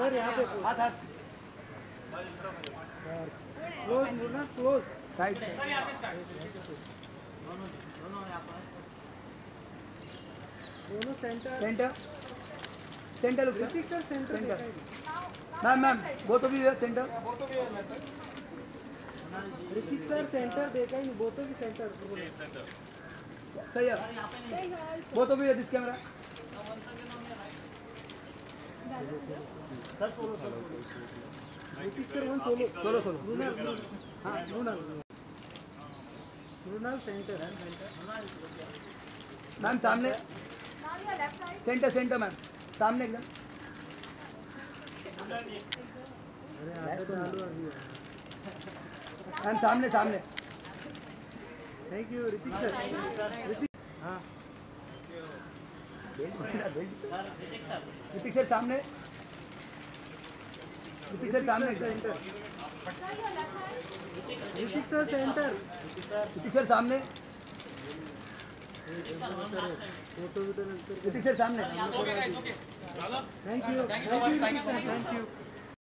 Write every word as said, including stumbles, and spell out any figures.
sir यहाँ पे हाथ हाथ क्लोज मुन्ना क्लोज साइड दोनों centre centre centre look Hrithik sir centre centre ma'am ma'am वो तो भी है सेंटर ऋतिक सर सेंटर देखा ही नहीं वो तो भी सेंटर सही है वो तो भी है this camera Hrithik sir one solo solo solo Runal हाँ रुनाल रुनाल सेंटर है सेंटर मैम सामने सेंटर सेंटर मैम सामने एकदम अरे आगे तो आलू अभी है मैम सामने सामने thank you Hrithik sir Hrithik हाँ ऋतिक सर सामने ऋतिक सर सामने centre Hrithik sir centre Hrithik sir सामने फोटो भी तो ऋतिक सर सामने thank you thank you Hrithik sir thank you